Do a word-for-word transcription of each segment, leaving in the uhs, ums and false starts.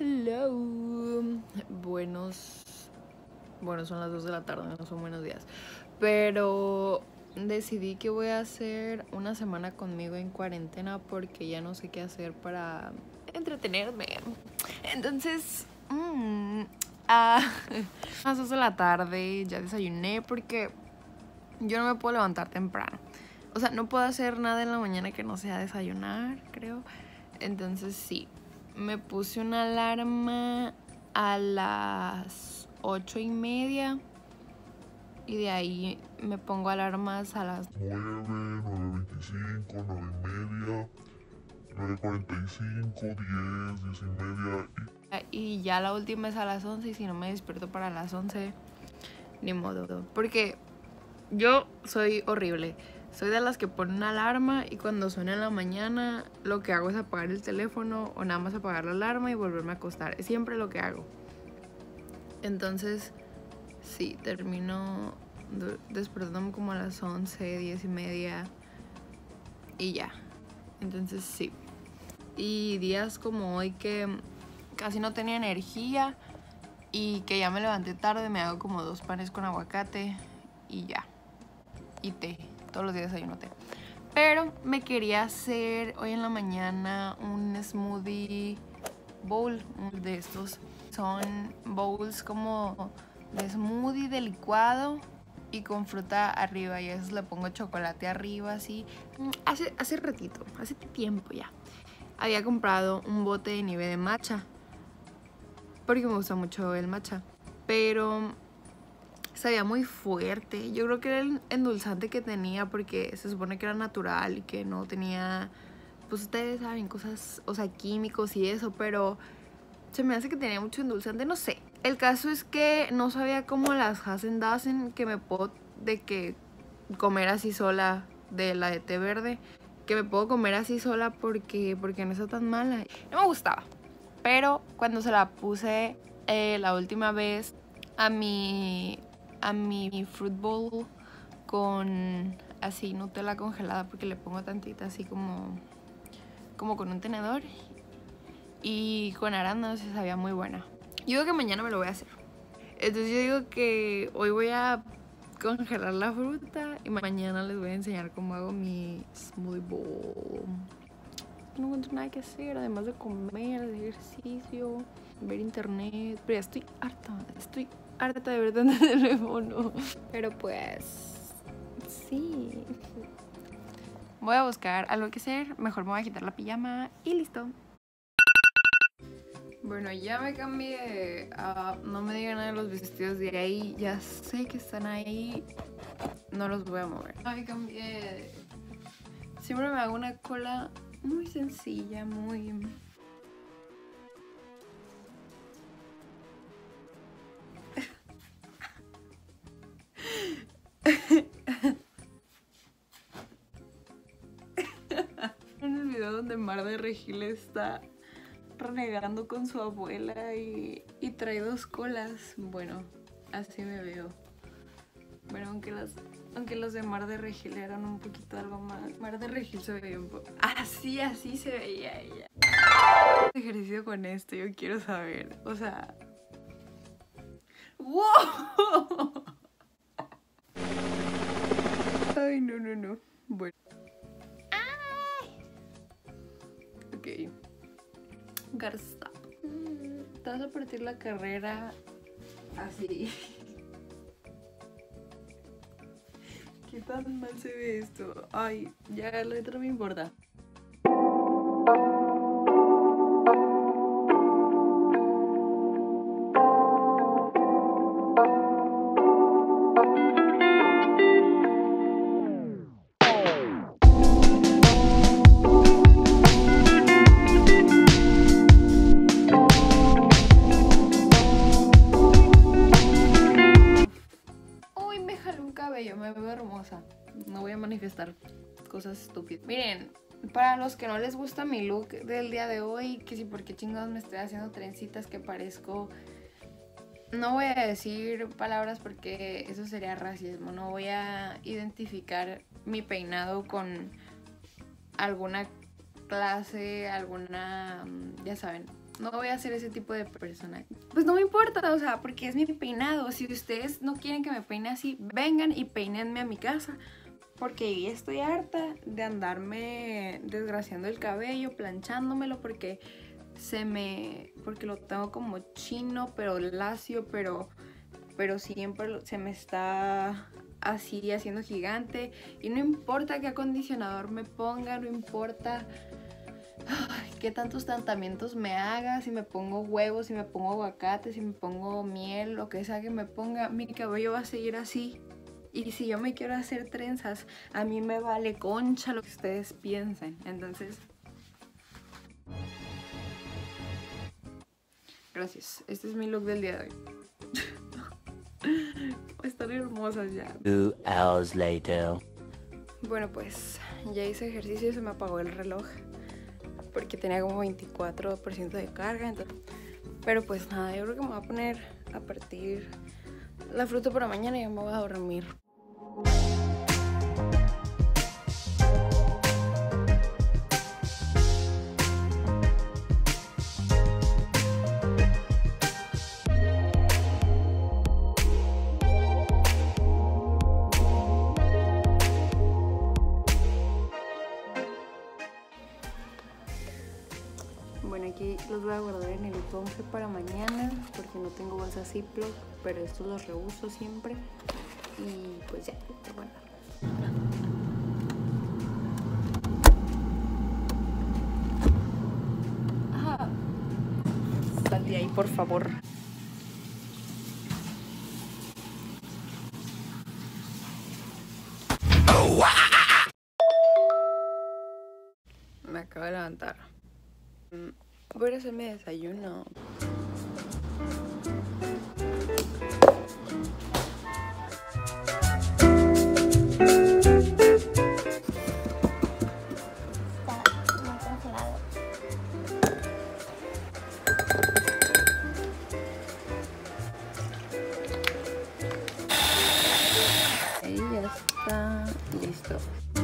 hello. Buenos. Bueno, son las dos de la tarde, no son buenos días. Pero decidí que voy a hacer una semana conmigo en cuarentena porque ya no sé qué hacer para entretenerme. Entonces, mmm, a las dos de la tarde ya desayuné porque yo no me puedo levantar temprano. O sea, no puedo hacer nada en la mañana que no sea desayunar, creo. Entonces sí, me puse una alarma a las ocho y media y de ahí me pongo alarmas a las nueve, nueve veinticinco, nueve y media, nueve cuarenta y cinco, diez, diez y media. Y... y ya la última es a las once y si no me despierto para las once, ni modo. Porque yo soy horrible. Soy de las que ponen una alarma y cuando suena en la mañana lo que hago es apagar el teléfono o nada más apagar la alarma y volverme a acostar. Es siempre lo que hago. Entonces, sí, termino despertándome como a las once, diez y media y ya. Entonces, sí. Y días como hoy que casi no tenía energía y que ya me levanté tarde, me hago como dos panes con aguacate y ya. Y té. Todos los días hay un té. Pero me quería hacer hoy en la mañana un smoothie bowl de estos. Son bowls como de smoothie, de licuado y con fruta arriba. Y a veces le pongo chocolate arriba, así. Hace, hace ratito, hace tiempo ya, había comprado un bote de nieve de matcha. Porque me gusta mucho el matcha. Pero sabía muy fuerte. Yo creo que era el endulzante que tenía porque se supone que era natural y que no tenía, pues ustedes saben, cosas, o sea, químicos y eso, pero se me hace que tenía mucho endulzante, no sé. El caso es que no sabía cómo las Häagen-Dazs que me puedo de que comer así sola, de la de té verde, que me puedo comer así sola porque, porque no está tan mala. No me gustaba. Pero cuando se la puse eh, la última vez a mi a mi fruit bowl con así Nutella congelada, porque le pongo tantita así como como con un tenedor y con arándanos, se sabía muy buena. Yo digo que mañana me lo voy a hacer. Entonces yo digo que hoy voy a congelar la fruta y mañana les voy a enseñar cómo hago mi smoothie bowl. No encuentro nada que hacer, además de comer, de ejercicio, ver internet. Pero ya estoy harta, estoy harta de ver tanto teléfono. Pero pues, sí. Voy a buscar algo que hacer, mejor me voy a quitar la pijama y listo. Bueno, ya me cambié. Uh, no me digan nada de los vestidos de ahí. Ya sé que están ahí. No los voy a mover. Ya me cambié. Siempre me hago una cola muy sencilla, muy... En el video donde Mar de Regil está renegando con su abuela y, y trae dos colas. Bueno, así me veo. Bueno, aunque las, aunque los de Mar de Regil eran un poquito algo más. Mar de Regil se veía un poco... Así, así se veía ella. Ejercicio con esto, yo quiero saber. O sea... ¡Wow! Ay, no, no, no. Bueno. Ok. Garza. Te vas a partir la carrera así. ¿Qué tan mal se ve esto? Ay, ya la letra me importa. Cabello, me veo hermosa. No voy a manifestar cosas estúpidas. Miren, para los que no les gusta mi look del día de hoy, que si porque chingados me estoy haciendo trencitas que parezco... No voy a decir palabras porque eso sería racismo. No voy a identificar mi peinado con alguna clase, alguna... Ya saben, No voy a ser ese tipo de persona. Pues no me importa, o sea, porque es mi peinado. Si ustedes no quieren que me peine así, vengan y peínenme a mi casa. Porque ya estoy harta de andarme desgraciando el cabello, planchándomelo, porque se me... Porque lo tengo como chino, pero lacio, pero, pero siempre se me está así haciendo gigante. Y no importa qué acondicionador me ponga, no importa... Ay, qué tantos tratamientos me haga, si me pongo huevos, si me pongo aguacate, si me pongo miel, lo que sea que me ponga, mi cabello va a seguir así. Y si yo me quiero hacer trenzas, a mí me vale concha lo que ustedes piensen. Entonces, gracias. Este es mi look del día de hoy. Están hermosas ya. Two hours later. Bueno, pues ya hice ejercicio y se me apagó el reloj. Porque tenía como veinticuatro por ciento de carga, entonces... Pero pues nada, yo creo que me voy a poner a partir la fruta por la mañana y me voy a dormir. Bueno, aquí los voy a guardar en el bonche para mañana porque no tengo bolsa Ziploc, pero estos los reuso siempre. Y pues ya, bueno. Ah, sal de ahí, por favor. Me acabo de levantar. Voy a hacer mi desayuno. Está muy congelado. Ahí ya está listo.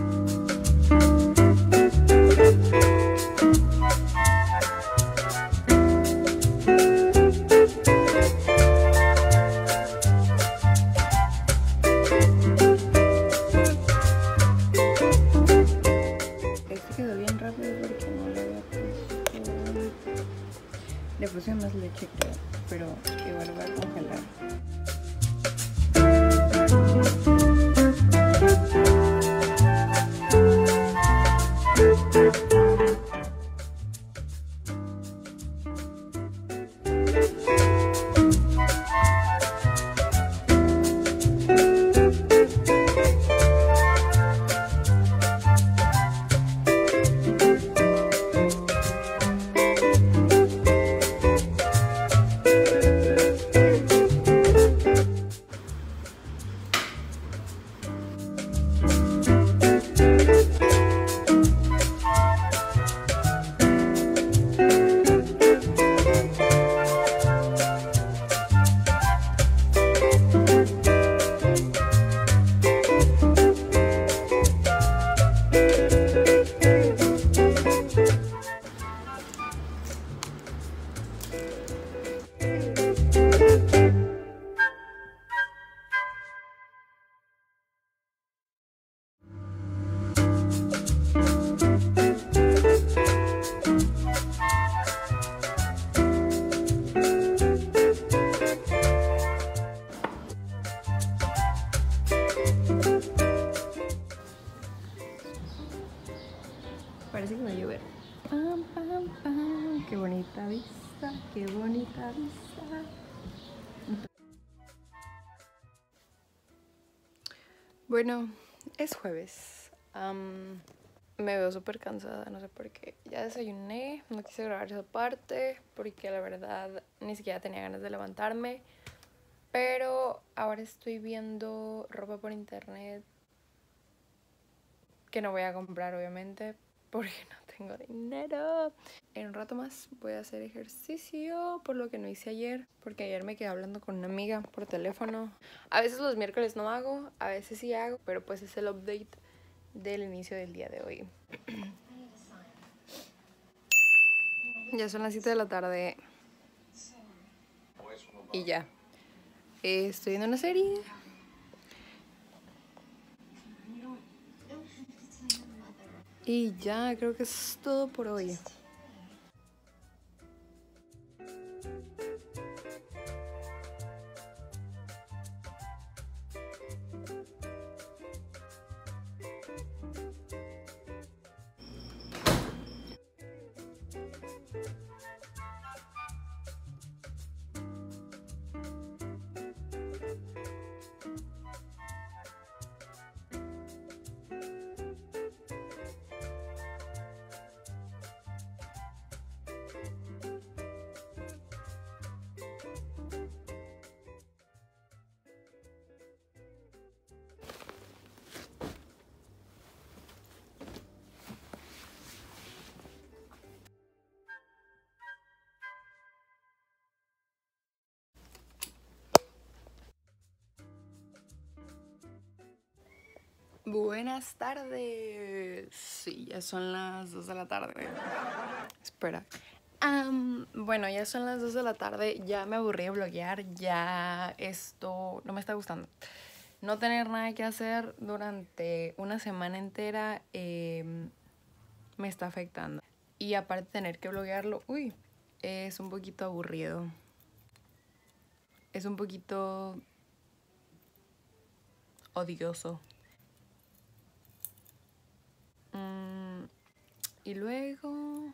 Le puse más leche, pero igual lo voy a congelar. Parece que va a llover. Pam, pam, pam. Qué bonita vista, qué bonita vista. Bueno, es jueves. Um, me veo súper cansada, no sé por qué. Ya desayuné, no quise grabar esa parte porque la verdad ni siquiera tenía ganas de levantarme. Pero ahora estoy viendo ropa por internet que no voy a comprar, obviamente, porque no tengo dinero. En un rato más voy a hacer ejercicio, por lo que no hice ayer, porque ayer me quedé hablando con una amiga por teléfono. A veces los miércoles no hago, a veces sí hago, pero pues es el update del inicio del día de hoy. Ya son las siete de la tarde. Y ya. Eh, estoy viendo una serie. Y ya, creo que es todo por hoy. Buenas tardes. Sí, ya son las dos de la tarde. Espera. Um, bueno, ya son las dos de la tarde. Ya me aburrí de bloguear. Ya esto no me está gustando. No tener nada que hacer durante una semana entera eh, me está afectando. Y aparte tener que bloguearlo, uy, es un poquito aburrido. Es un poquito odioso. Mm, y luego...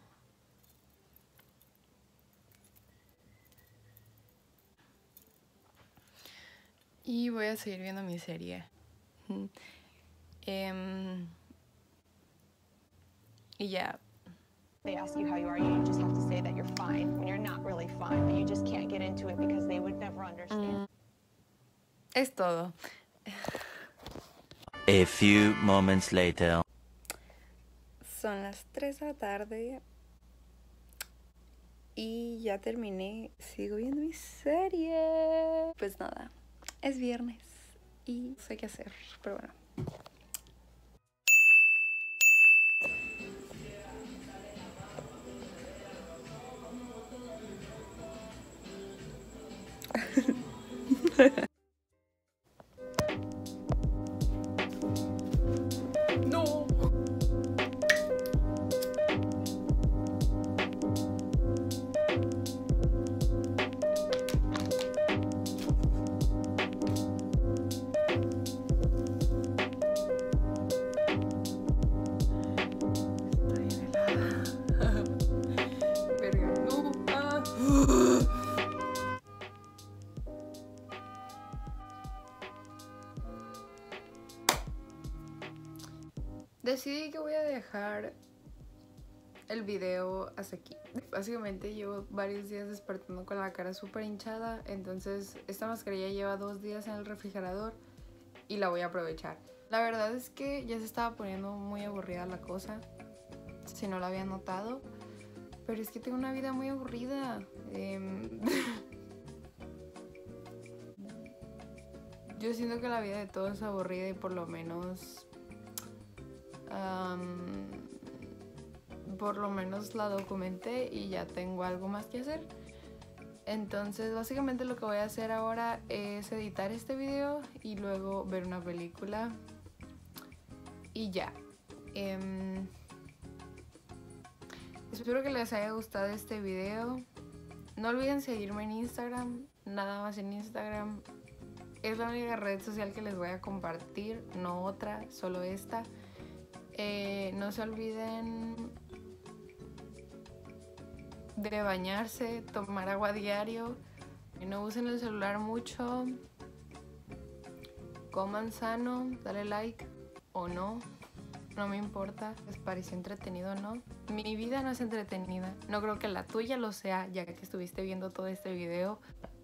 Y voy a seguir viendo mi serie. um, y ya. They ask you how you are, you just have to say that you're fine when you're not really fine, but you just can't get into it because they would never understand. Mm, es todo. A few moments later. Son las tres de la tarde y ya terminé. Sigo viendo mi serie. Pues nada, es viernes y no sé qué hacer, pero bueno. No. Decidí que voy a dejar el video hasta aquí. Básicamente llevo varios días despertando con la cara súper hinchada, entonces esta mascarilla lleva dos días en el refrigerador y la voy a aprovechar. La verdad es que ya se estaba poniendo muy aburrida la cosa, si no lo había notado, pero es que tengo una vida muy aburrida. Eh... Yo siento que la vida de todos es aburrida y por lo menos... Um, por lo menos la documenté y ya tengo algo más que hacer. Entonces básicamente lo que voy a hacer ahora es editar este video y luego ver una película y ya. um, Espero que les haya gustado este video. No olviden seguirme en Instagram, nada más en Instagram. Es la única red social que les voy a compartir, no otra, solo esta. Eh, no se olviden de bañarse, tomar agua diario, no usen el celular mucho, coman sano, dale like o no, no me importa, les pareció entretenido o no. Mi vida no es entretenida, no creo que la tuya lo sea, ya que estuviste viendo todo este video.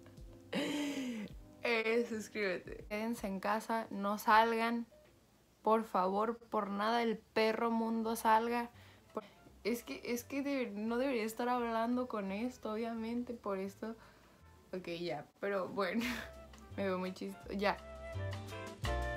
eh, suscríbete, quédense en casa, no salgan. Por favor, por nada el perro mundo salga. Es que, es que debe, no debería estar hablando con esto, obviamente, por esto. Ok, ya, pero bueno, me veo muy chistoso. Ya.